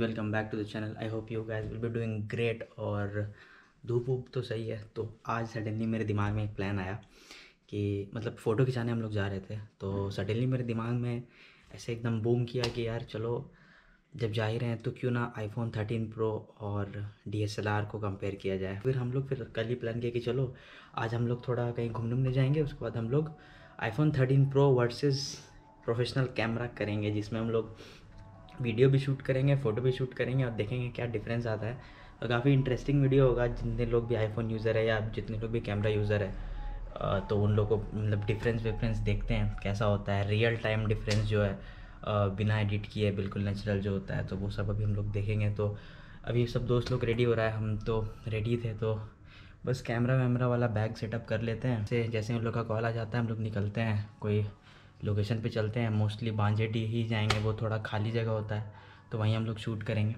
Welcome back to the channel. I hope you guys will be doing great. और धूप whoop तो सही है। तो आज सडनली मेरे दिमाग में एक प्लान आया कि मतलब फ़ोटो खिंचाने हम लोग जा रहे थे, तो सडनली मेरे दिमाग में ऐसे एकदम बूम किया कि यार चलो जब जा ही रहे हैं तो क्यों ना iPhone 13 Pro और DSLR को कंपेयर किया जाए। फिर कल ही प्लान किया कि चलो आज हम लोग थोड़ा कहीं घूमने जाएंगे, उसके बाद हम लोग iPhone 13 Pro versus professional camera करेंगे, जिसमें हम लोग वीडियो भी शूट करेंगे, फ़ोटो भी शूट करेंगे और देखेंगे क्या डिफरेंस आता है। तो काफ़ी इंटरेस्टिंग वीडियो होगा। जितने लोग भी आईफोन यूज़र है या जितने लोग भी कैमरा यूज़र है तो उन लोगों को मतलब डिफरेंस देखते हैं कैसा होता है, रियल टाइम डिफरेंस जो है बिना एडिट किए बिल्कुल नेचुरल जो होता है, तो वो सब अभी हम लोग देखेंगे। तो अभी सब दोस्त लोग रेडी हो रहा है, हम तो रेडी थे, तो बस कैमरा वैमरा वाला बैग सेटअप कर लेते हैं। जैसे उन लोग का कॉल आ जाता है हम लोग निकलते हैं, कोई लोकेशन पे चलते हैं। मोस्टली बांजेडी ही जाएंगे, वो थोड़ा खाली जगह होता है, तो वहीं हम लोग शूट करेंगे।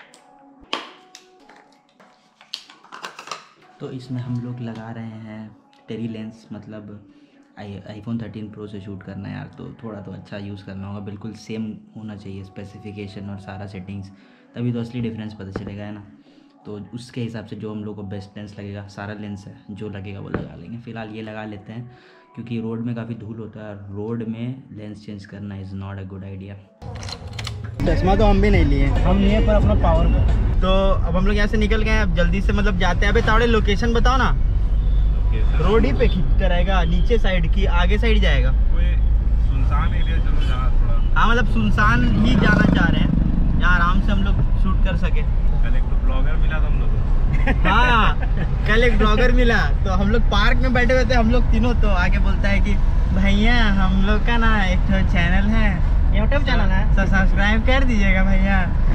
तो इसमें हम लोग लगा रहे हैं टेरी लेंस, मतलब iPhone 13 Pro से शूट करना है यार, तो थोड़ा तो अच्छा यूज़ करना होगा, बिल्कुल सेम होना चाहिए स्पेसिफिकेशन और सारा सेटिंग्स, तभी तो असली डिफरेंस पता चलेगा, है ना। तो उसके हिसाब से जो हम लोग को बेस्ट लेंस लगेगा, सारा लेंस है जो लगेगा वो लगा लेंगे। फ़िलहाल ये लगा लेते हैं क्योंकि रोड में काफ़ी धूल होता है, रोड में लेंस चेंज करना is not a good idea. चश्मा तो हम भी नहीं लिए, हम लिए पर अपना पावर को। तो अब हम लोग यहाँ से निकल गए हैं, अब जल्दी से मतलब जाते हैं। अबे तावड़े लोकेशन बताओ ना। रोड ही पे कराएगा, नीचे साइड की आगे साइड जाएगा, कोई सुनसान एरिया चलो जहाँ थोड़ा। हाँ मतलब सुनसान ही जाना चाह रहे हैं, जहाँ आराम से हम लोग शूट कर सके। कल एक तो ब्लॉगर मिला था हम लोग को। हाँ कल एक ब्लॉगर मिला, तो हम लोग पार्क में बैठे हुए थे हम लोग तीनों, तो आगे बोलता है कि भैया हम लोग का ना एक तो चैनल है, यूट्यूब चैनल है, तो सब्सक्राइब कर दीजिएगा भैया।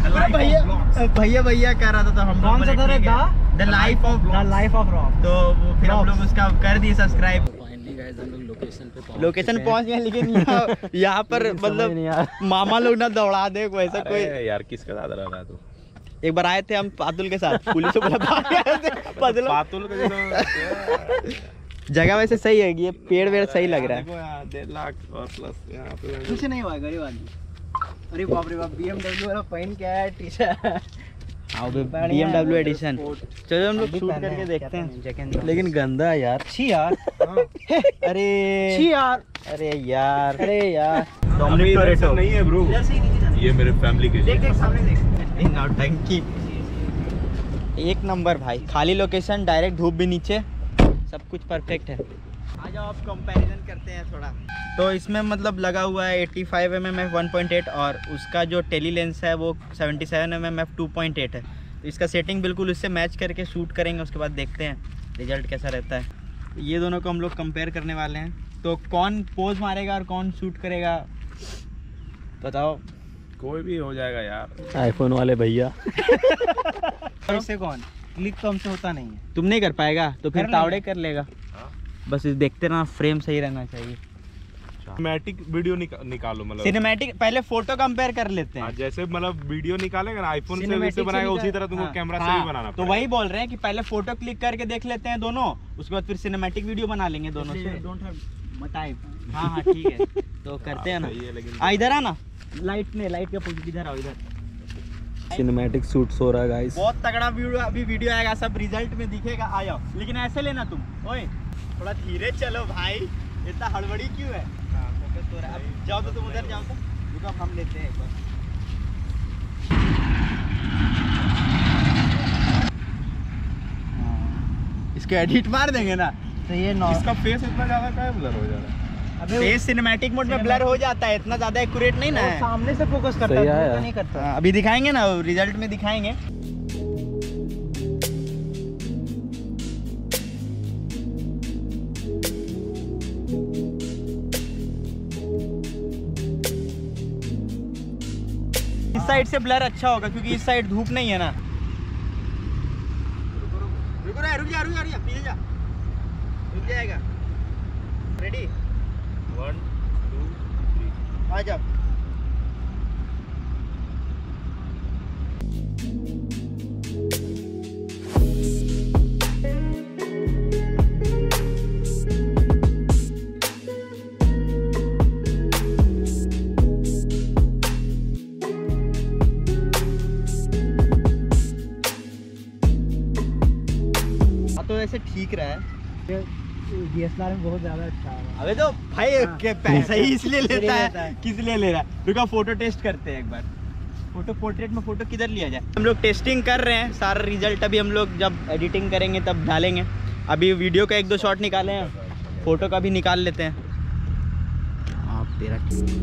भैया कह रहा था, तो हम लोग द लाइफ ऑफ रॉक, तो वो फिर हम लोग उसका कर दिए सब्सक्राइब। फाइनली गाइस हम लोग लोकेशन पहुंच गए, लेकिन यहाँ पर मतलब मामा लोग ना दौड़ा दे वैसा कोई। यार किसका दादा रहा तू? एक बार आए थे हम पातुल के साथ, पुलिस से बोला पातुल का जगह वैसे सही है, ये पेड़ वेड़ सही लग रहा है। 1.5 लाख और प्लस यहाँ पे कुछ नहीं हुआ गरीब आदमी। अरे बाप रे बाप, BMW वाला पहन के आया टी-शर्ट। हाँ BMW एडिशन। चलो हम लोग शूट करके देखते हैं, लेकिन गंदा यार। छी यार अरे छी यार, अरे यार टोरेटो नहीं है ब्रो, ये मेरे फैमिली के। देख सामने देख, नौटंकी एक नंबर भाई। खाली लोकेशन, डायरेक्ट धूप भी नीचे, सब कुछ परफेक्ट है। आ जाओ अब कंपैरिजन करते हैं थोड़ा। तो इसमें मतलब लगा हुआ है 85 mm f1.8 और उसका जो टेली लेंस है वो 77 mm f2.8 है। तो इसका सेटिंग बिल्कुल उससे मैच करके शूट करेंगे, उसके बाद देखते हैं रिजल्ट कैसा रहता है। ये दोनों को हम लोग कंपेयर करने वाले हैं, तो कौन पोज मारेगा और कौन शूट करेगा बताओ। कोई भी हो जाएगा यार, आईफोन वाले भैया। ऐसे कौन क्लिक तो हमसे होता नहीं है। तुम नहीं कर पाएगा तो फिर तावड़े कर लेगा। बस देखते ना, फ्रेम सही रहना चाहिए। सिनेमैटिक वीडियो निकालो, मतलब सिनेमैटिक पहले फोटो कंपेयर कर लेते हैं। जैसे मतलब वीडियो निकालेंगे ना आईफोन से वैसे बनाएगा, उसी तरह तुमको कैमरा से भी बनाना। तो वही बोल रहे हैं कि पहले फोटो क्लिक करके देख लेते हैं दोनों, उसके बाद फिर सिनेमैटिक वीडियो बना लेंगे दोनों से। हाँ ठीक है, तो करते हैं ना। इधर आना, लाइट का पोजीशन इधर आओ, इधर सिनेमैटिक शूट हो रहा है गाइस। बहुत तगड़ा वीडियो आएगा, सब रिजल्ट में दिखेगा। आ जाओ, लेकिन ऐसे लेना तुम। ओए थोड़ा धीरे चलो भाई, इतना हड़बड़ी क्यों है। फोकस हो रहा है। अब जाओ तो तुम उधर जाओ, तो रुको हम लेते हैं एक बार। इसको एडिट मार देंगे ना, तो ये इसका फेस इतना ज्यादा क्या ब्लर हो जा रहा है? फेस सिनेमैटिक मोड में ब्लर हो जाता है, इतना ज्यादा एक्यूरेट नहीं ना है। सामने से फोकस करता है, तो नहीं करता। अभी दिखाएंगे ना, रिजल्ट में दिखाएंगे। इस साइड से ब्लर अच्छा होगा क्योंकि इस साइड धूप नहीं है ना। रुक जा पीछे जा, रुक जाएगा। रेडी 1 2 3 आ जाओ। तो ऐसे ठीक रहा है। DSLR में बहुत ज़्यादा अच्छा है। अबे तो भाई के पैसा ही इसलिए लेता है, किस लिए ले रहा है? रुका फोटो टेस्ट करते हैं एक बार। फोटो पोर्ट्रेट में फोटो किधर लिया जाए? हम लोग टेस्टिंग कर रहे हैं, सारा रिजल्ट अभी हम लोग जब एडिटिंग करेंगे तब डालेंगे। अभी वीडियो का 1-2 शॉट निकाले हैं, फोटो का भी निकाल लेते हैं। आप तेरा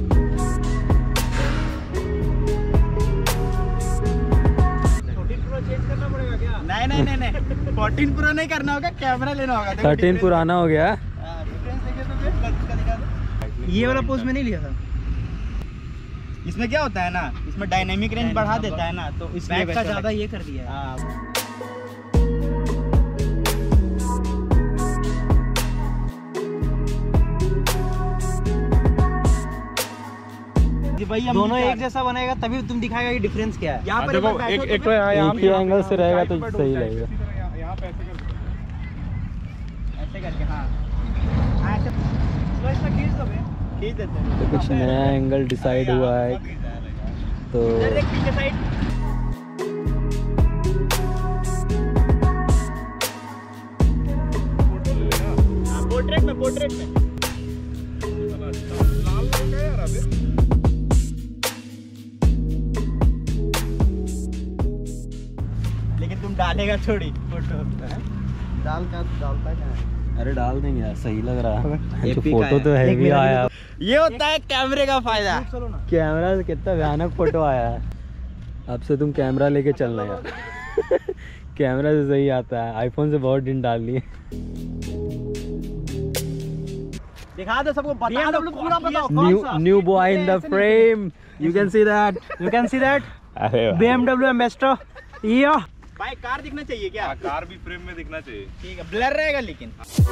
14 Pro चेंज करना पड़ेगा क्या? नहीं 14 प्रो नहीं करना होगा, कैमरा लेना होगा। 13 पुराना हो गया। डिफरेंस देखिए तो फिर इसका दिखा दो। ये वाला पोज में नहीं लिया था। इसमें क्या होता है ना, इसमें डायनेमिक रेंज बढ़ा देता है ना, तो इसलिए बैक का ज़्यादा ये कर दिया है। हाँ। भाई हम दोनों एक जैसा बनेगा तभी तुम दिखाएगा कि डिफरेंस क्या है। यहाँ पर देखो एक तो यहाँ एक ही एंगल से रहेगा तो सही लगेगा। यहाँ पे ऐसे कर ऐसे करके, हाँ ऐसे तो इसका खींच दो भैया। खींच देते हैं। तो कुछ नया एंगल डिसाइड हुआ है तो इधर देख पीछे साइड। पोर्ट्रेट में लाल रंग का यार अबे। लेकिन तुम डालेगा थोड़ी फोटो। डालता क्या है? अरे डाल देंगे यार, सही लग रहा है। जो एपिक फोटो आया। तो है भी आया। ये होता है कैमरे का फायदा। चलो ना। कैमरा से कितना भयानक फोटो आया है। अब से तुम कैमरा लेके चलना यार। कैमरा से सही आता है, आईफोन से बहुत दिन डाल लिए। दिखा दो सबको, बता दो पूरा बताओ। New boy in the frame, you can see that. अरे BMW एम्बेसडर या भाई कार दिखना चाहिए क्या? कार भी फ्रेम में दिखना चाहिए। ठीक है, ब्लर रहेगा लेकिन।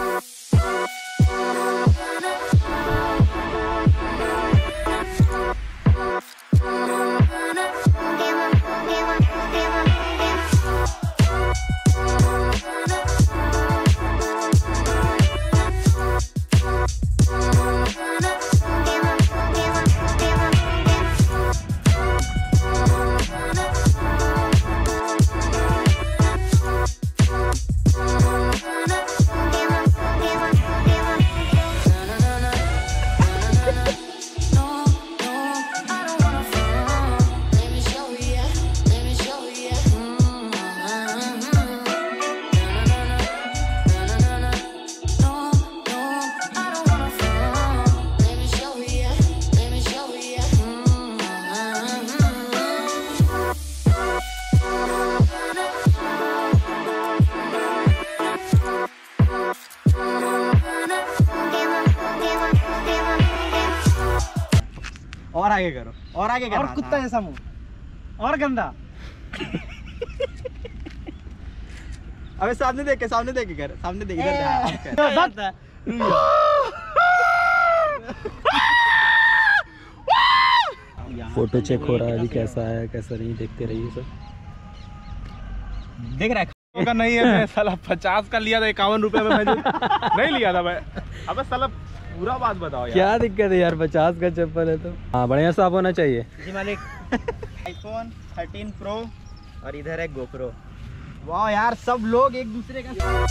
और आगे करो, और आगे करो। और कुत्ता जैसा मुंह और गंदा। अबे सामने देख के कर, सामने देख इधर। फोटो चेक हो रहा है अभी, कैसा है कैसा नहीं, देखते रहिए सब। देख रहा है का नहीं है। मैं साला 50 का लिया था, 51 रुपए में मैंने नहीं लिया था मैं। अबे साला पूरा बात बताओ यार। क्या दिक्कत है यार, 50 का चप्पल है तो। हाँ बढ़िया साफ होना चाहिए। जी मालिक। आईफोन 13 प्रो और इधर है गोप्रो। वाह यार, सब लोग एक दूसरे का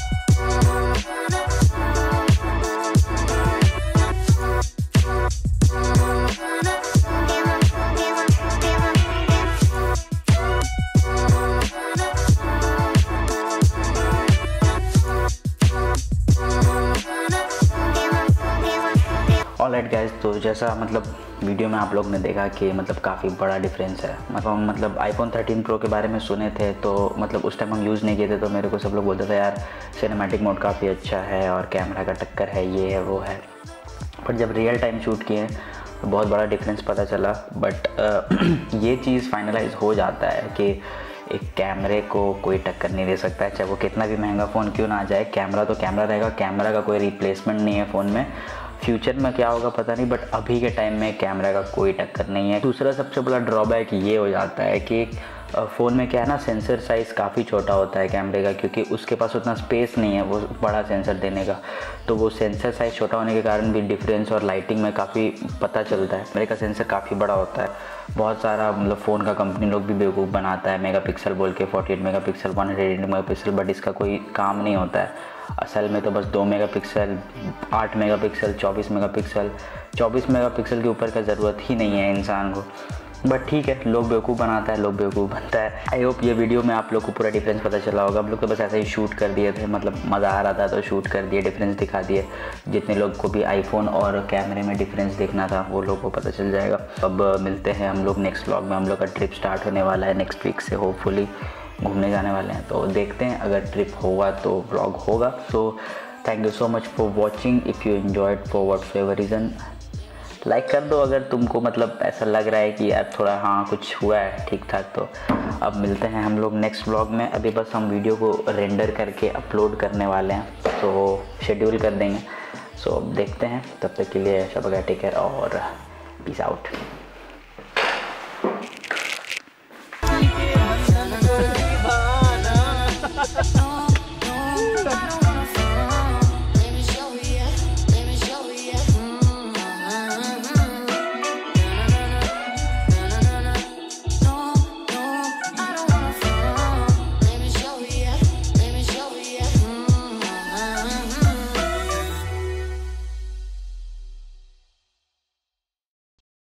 ऑलराइट गाइस, तो जैसा मतलब वीडियो में आप लोग ने देखा कि मतलब काफ़ी बड़ा डिफरेंस है। मतलब आईफोन 13 प्रो के बारे में सुने थे तो मतलब उस टाइम हम यूज़ नहीं किए थे, तो मेरे को सब लोग बोलते थे यार सिनेमैटिक मोड काफ़ी अच्छा है और कैमरा का टक्कर है, ये है वो है। पर जब रियल टाइम शूट किए तो बहुत बड़ा डिफरेंस पता चला। बट ये चीज़ फाइनलाइज हो जाता है कि एक कैमरे को कोई टक्कर नहीं दे सकता है, चाहे वो कितना भी महंगा फ़ोन क्यों ना आ जाए। कैमरा तो कैमरा रहेगा, कैमरा का कोई रिप्लेसमेंट नहीं है फ़ोन में। फ्यूचर में क्या होगा पता नहीं, बट अभी के टाइम में कैमरा का कोई टक्कर नहीं है। दूसरा सबसे बड़ा ड्रॉबैक ये हो जाता है कि फ़ोन में क्या है ना, सेंसर साइज़ काफ़ी छोटा होता है कैमरे का, क्योंकि उसके पास उतना स्पेस नहीं है वो बड़ा सेंसर देने का। तो वो सेंसर साइज़ छोटा होने के कारण भी डिफरेंस और लाइटिंग में काफ़ी पता चलता है। मेरे का सेंसर काफ़ी बड़ा होता है, बहुत सारा मतलब फ़ोन का कंपनी लोग भी बेवकूफ़ बनाता है मेगापिक्सल बोल के, 48 मेगापिक्सल 108 मेगापिक्सल, बट इसका कोई काम नहीं होता है। असल में तो बस 2 मेगापिक्सल, 8 मेगापिक्सल, 24 मेगापिक्सल, 24 मेगापिक्सल के ऊपर का ज़रूरत ही नहीं है इंसान को। बट ठीक है, लोग बेवकूफ़ बनाता है, लोग बेवकूफ़ बनता है। आई होप ये वीडियो में आप लोग को पूरा डिफरेंस पता चला होगा। हम लोग तो बस ऐसे ही शूट कर दिए थे, मतलब मज़ा आ रहा था तो शूट कर दिए, डिफरेंस दिखा दिए। जितने लोग को भी आईफोन और कैमरे में डिफरेंस देखना था वो लोग को पता चल जाएगा। अब मिलते हैं हम लोग नेक्स्ट व्लॉग में। हम लोग का ट्रिप स्टार्ट होने वाला है नेक्स्ट वीक से, होपफुली घूमने जाने वाले हैं, तो देखते हैं अगर ट्रिप होगा तो व्लॉग होगा। तो thank you so much for watching. If you enjoyed for whatever reason, like कर दो अगर तुमको मतलब ऐसा लग रहा है कि यार थोड़ा हाँ कुछ हुआ है ठीक ठाक। तो अब मिलते हैं हम लोग नेक्स्ट व्लॉग में। अभी बस हम वीडियो को रेंडर करके अपलोड करने वाले हैं, तो शेड्यूल कर देंगे। सो देखते हैं, तब तक के लिए सब टेक केयर और पीस आउट।